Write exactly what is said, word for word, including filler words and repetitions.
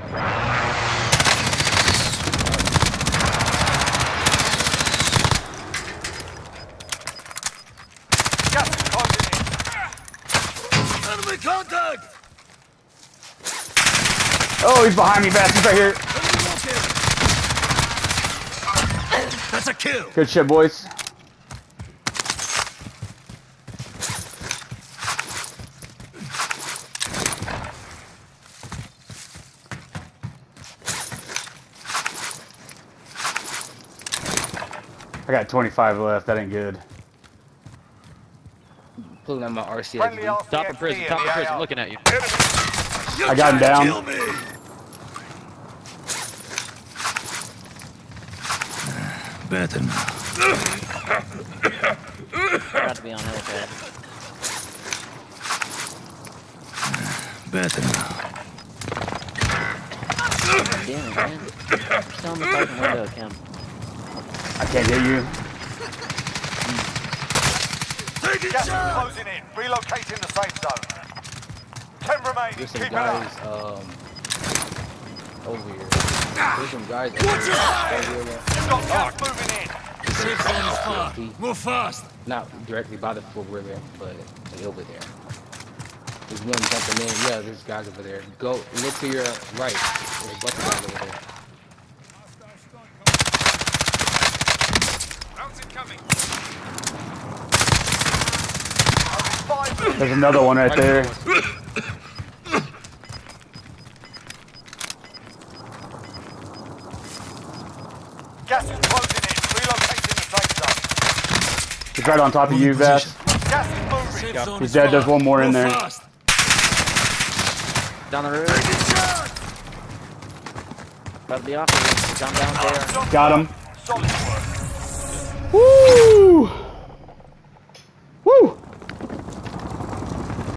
Gas is closing in. Enemy contact! Oh, he's behind me, Bass. He's right here. That's a kill. Good shit, boys. I got twenty-five left. That ain't good. Pulling out my R C. Friendly Top of prison, top of prison, looking at you. You I got him can't down. kill me. Better now. Got to be on helipad. Better now. Damn it, man. You're still on the fucking window, Kim. I can't get you. Take it, Gas is shot. closing in. Relocating the safe zone. Ten remaining. There's some Keep it guys up. um over here. There's some guys over Watch here. your head. Over here. You've got gas moving in. Safe zone is far. Move fast. Not directly by the where we're there, but like over there. There's one jumping in. Yeah, there's guys over there. Go look to your right. There's a bunch of guys over there. Rounds incoming. There's another one right there. Gas is closing in. Relocating the safe zone. He's right on top of you, Bass. Gas is moving. Safe zone He's is dead. far. There's one more in Move there. fast. Down the road. Take it, shot. About to be off of you. Jump down there. Got him. Solid work. Woo!